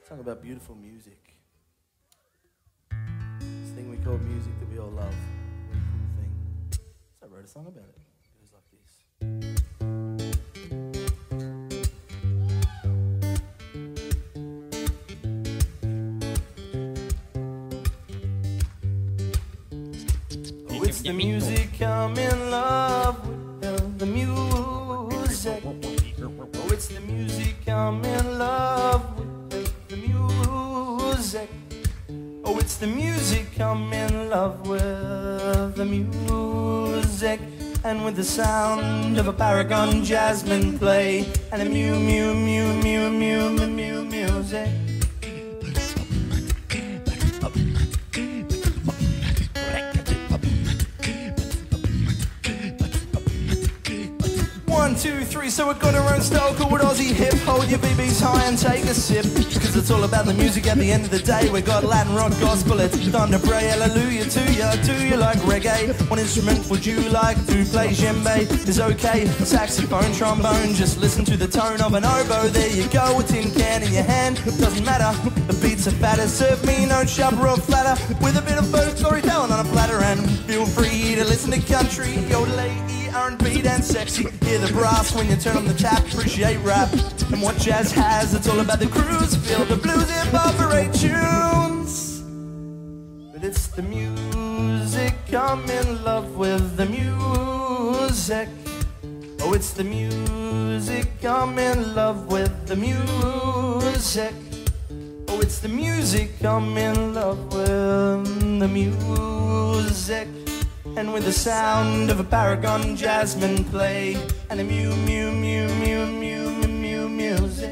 Song about beautiful music. This thing we call music that we all love. Really cool thing. So I wrote a song about it. It goes like this. Oh, it's the music, I'm in love with the music. Oh, it's the music, I'm in love with the music. Oh, it's the music, I'm in love with the music. And with the sound of a paragon jasmine play and a mew, mew, mew, mew, mew, mew, mew, music. 1, 2, 3, so we've got our own style called Aussie Hip. Hold your BBs high and take a sip, cause it's all about the music at the end of the day. We got Latin rock, gospel, it's time to pray hallelujah to ya. Do you like reggae? What instrument would you like to play? Djembe is okay, saxophone, trombone, just listen to the tone of an oboe. There you go, a tin can in your hand, doesn't matter, the beats are fatter. Serve me no sharper or flatter, with a bit of folk storytelling on a platter. And feel free to listen to country, yodelay, R&B, and sexy. Hear the brass when you turn on the tap, appreciate rap and what jazz has. It's all about the cruise, feel the blues, evaporate tunes. But it's the music, I'm in love with the music. Oh, it's the music, I'm in love with the music. Oh, it's the music, I'm in love with the music. And with the sound of a paragon jasmine play and a mew, mew, mew, mew, mew, mew, mew, music.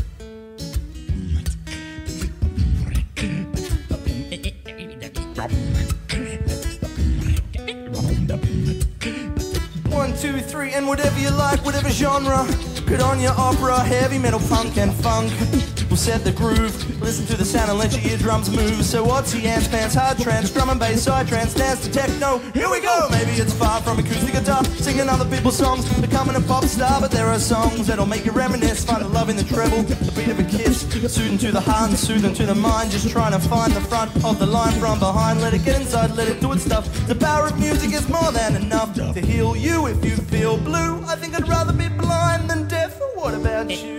One, two, three, and whatever you like, whatever genre. Good on your opera, heavy metal, punk and funk. We'll set the groove, listen to the sound and let your eardrums move. So what's the ants, pants, hard trance, drum and bass, side trance, dance to techno. Here we go! Maybe it's far from acoustic guitar, singing other people's songs, becoming a pop star. But there are songs that'll make you reminisce, find the love in the treble, the beat of a kiss, soothing to the heart and soothing to the mind. Just trying to find the front of the line from behind. Let it get inside, let it do its stuff. The power of music is more than enough to heal you if you feel blue. I think I'd rather be blind than deaf. What about you?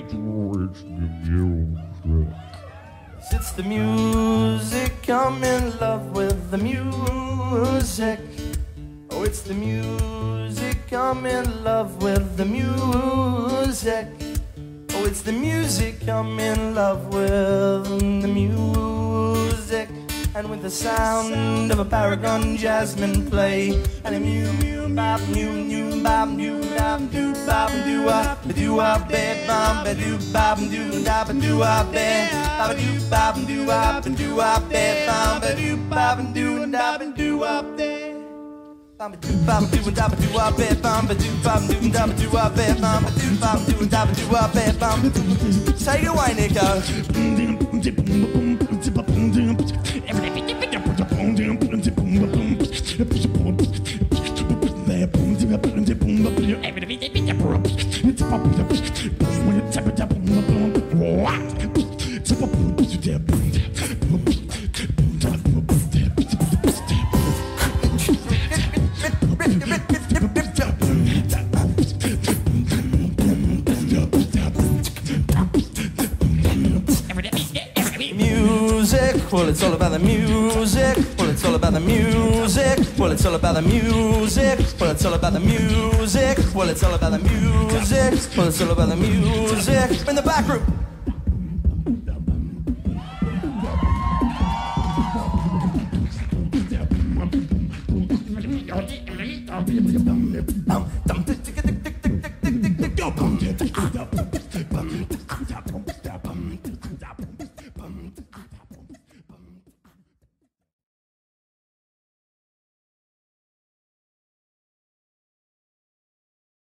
It's the music, I'm in love with the music. Oh, it's the music, I'm in love with the music. Oh, it's the music, I'm in love with the music. And with the sound of a paragon jasmine play and a mew mew bop mew mew bop mew bop do bop do up do up bed bop do bop do bop do up bed bop do bop do up do up bed bop do bop do bop do up there bop do bop do bop do up bed bop do bop do bop do up bed bop do bop do bop do up bed bop. Take it away, Nico. Well, it's all about the music. Well, it's all about the music. Well, it's all about the music. Well, it's all about the music. Well, it's all about the music. Well, it's all about the music. In the back room.